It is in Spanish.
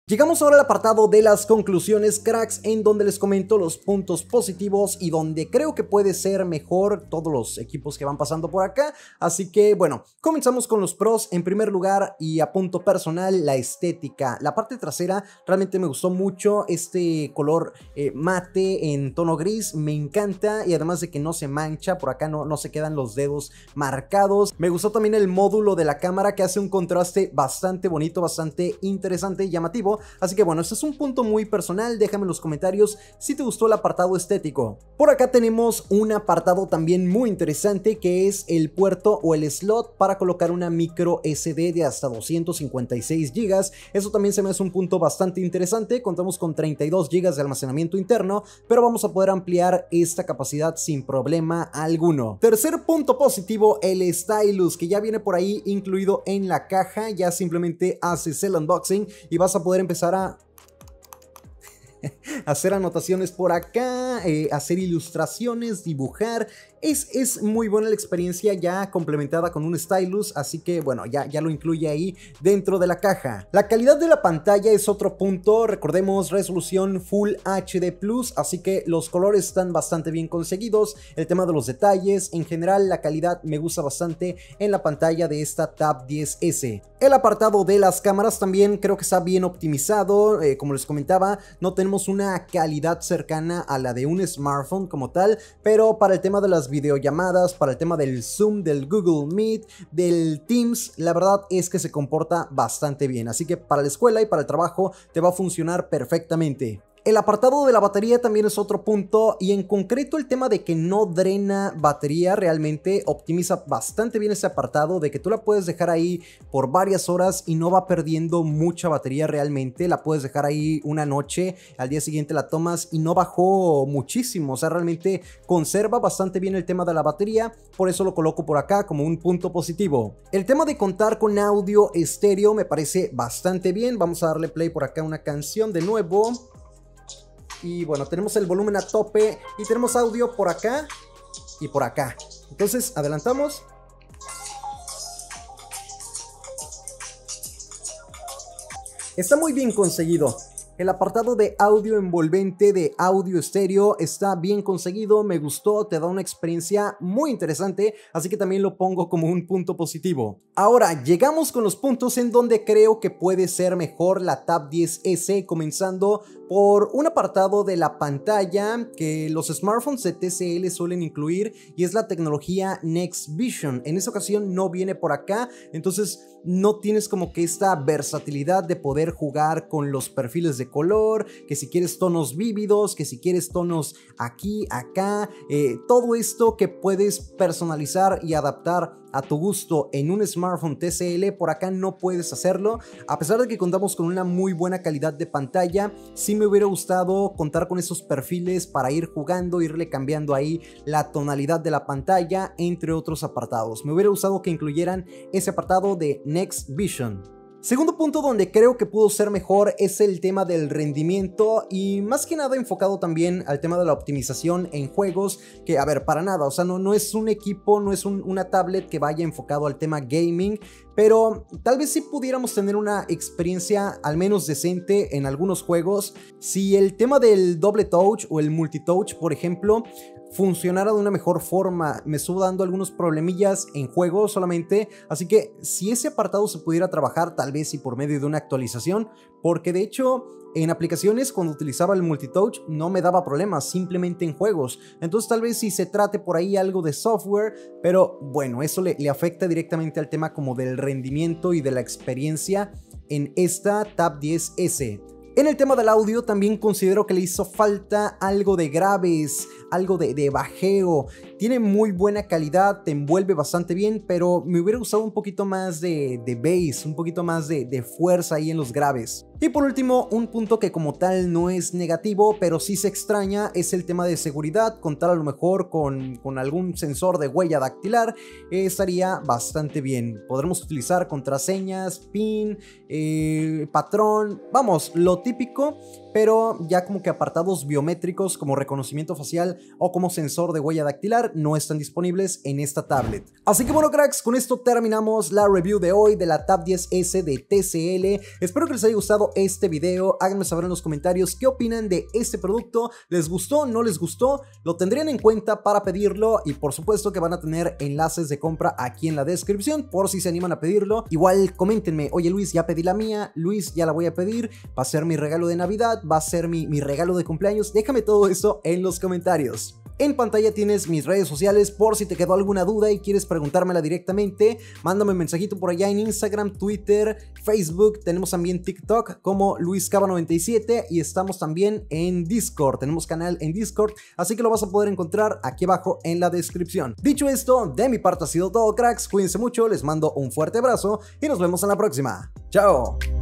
Llegamos ahora al apartado de las conclusiones, cracks, en donde les comento los puntos positivos y donde creo que puede ser mejor todos los equipos que van pasando por acá. Así que bueno, comenzamos con los pros. En primer lugar, y a punto personal, la estética. La parte trasera realmente me gustó mucho, este color mate en tono gris, me encanta, y además de que no se mancha, por acá no se quedan los dedos marcados. Me gustó también el módulo de la cámara, que hace un contraste bastante bonito, bastante interesante y llamativo. Así que bueno, este es un punto muy personal, déjame en los comentarios si te gustó el apartado estético. Por acá tenemos un apartado también muy interesante, que es el puerto o el slot para colocar una micro SD de hasta 256 GB. Eso también se me hace un punto bastante interesante. Contamos con 32 GB de almacenamiento interno, pero vamos a poder ampliar esta capacidad sin problema alguno. Tercer punto positivo, el stylus, que ya viene por ahí incluido en la caja. Ya simplemente haces el unboxing y vas a poder empezar a hacer anotaciones por acá, hacer ilustraciones, dibujar. Es muy buena la experiencia ya complementada con un stylus, así que bueno, ya lo incluye ahí dentro de la caja. La calidad de la pantalla es otro punto. Recordemos, resolución Full HD Plus, así que los colores están bastante bien conseguidos. El tema de los detalles, en general la calidad me gusta bastante en la pantalla de esta Tab 10S. El apartado de las cámaras también creo que está bien optimizado. Como les comentaba, no tenemos una calidad cercana a la de un smartphone como tal, pero para el tema de las videollamadas, para el tema del Zoom, del Google Meet, del Teams, la verdad es que se comporta bastante bien. Así que para la escuela y para el trabajo te va a funcionar perfectamente. El apartado de la batería también es otro punto, y en concreto el tema de que no drena batería realmente optimiza bastante bien ese apartado, de que tú la puedes dejar ahí por varias horas y no va perdiendo mucha batería realmente. La puedes dejar ahí una noche, al día siguiente la tomas y no bajó muchísimo, o sea, realmente conserva bastante bien el tema de la batería, por eso lo coloco por acá como un punto positivo. El tema de contar con audio estéreo me parece bastante bien. Vamos a darle play por acá a una canción de nuevo. Y bueno, tenemos el volumen a tope y tenemos audio por acá y por acá. Entonces, adelantamos. Está muy bien conseguido. El apartado de audio envolvente, de audio estéreo, está bien conseguido, me gustó, te da una experiencia muy interesante, así que también lo pongo como un punto positivo. Ahora, llegamos con los puntos en donde creo que puede ser mejor la Tab 10S, comenzando por un apartado de la pantalla que los smartphones de TCL suelen incluir, y es la tecnología Next Vision. En esta ocasión no viene por acá, entonces no tienes como que esta versatilidad de poder jugar con los perfiles de color, que si quieres tonos vívidos, que si quieres tonos aquí, acá, todo esto que puedes personalizar y adaptar a tu gusto en un smartphone TCL, por acá no puedes hacerlo. A pesar de que contamos con una muy buena calidad de pantalla, sí me hubiera gustado contar con esos perfiles para ir jugando, irle cambiando ahí la tonalidad de la pantalla, entre otros apartados. Me hubiera gustado que incluyeran ese apartado de Next Vision. Segundo punto donde creo que pudo ser mejor es el tema del rendimiento, y más que nada enfocado también al tema de la optimización en juegos, que a ver, para nada, o sea, no es un equipo, no es una tablet que vaya enfocado al tema gaming, pero tal vez sí pudiéramos tener una experiencia al menos decente en algunos juegos si el tema del doble touch o el multitouch, por ejemplo, funcionara de una mejor forma. Me estuvo dando algunos problemillas en juegos solamente, así que si ese apartado se pudiera trabajar, tal vez y por medio de una actualización, porque de hecho en aplicaciones cuando utilizaba el multitouch no me daba problemas, simplemente en juegos. Entonces tal vez si se trate por ahí algo de software, pero bueno, eso le afecta directamente al tema como del rendimiento y de la experiencia en esta Tab 10S. En el tema del audio también considero que le hizo falta algo de graves, algo de bajeo. Tiene muy buena calidad, te envuelve bastante bien, pero me hubiera gustado un poquito más de bass, un poquito más de fuerza ahí en los graves. Y por último, un punto que como tal no es negativo, pero sí se extraña, es el tema de seguridad. Contar a lo mejor con algún sensor de huella dactilar estaría bastante bien. Podremos utilizar contraseñas, PIN, patrón, vamos, lo típico, pero ya como que apartados biométricos como reconocimiento facial o como sensor de huella dactilar celular no están disponibles en esta tablet. Así que bueno, cracks, con esto terminamos la review de hoy de la Tab 10S de TCL. Espero que les haya gustado este video. Háganme saber en los comentarios qué opinan de este producto. ¿Les gustó? ¿No les gustó? ¿Lo tendrían en cuenta para pedirlo? Y por supuesto que van a tener enlaces de compra aquí en la descripción por si se animan a pedirlo. Igual coméntenme, oye Luis, ya pedí la mía, Luis, ya la voy a pedir, va a ser mi regalo de Navidad, va a ser mi regalo de cumpleaños. Déjame todo eso en los comentarios. En pantalla tienes mis redes sociales por si te quedó alguna duda y quieres preguntármela directamente. Mándame un mensajito por allá en Instagram, Twitter, Facebook. Tenemos también TikTok como LuisCava97 y estamos también en Discord. Tenemos canal en Discord, así que lo vas a poder encontrar aquí abajo en la descripción. Dicho esto, de mi parte ha sido todo, cracks. Cuídense mucho, les mando un fuerte abrazo y nos vemos en la próxima. ¡Chao!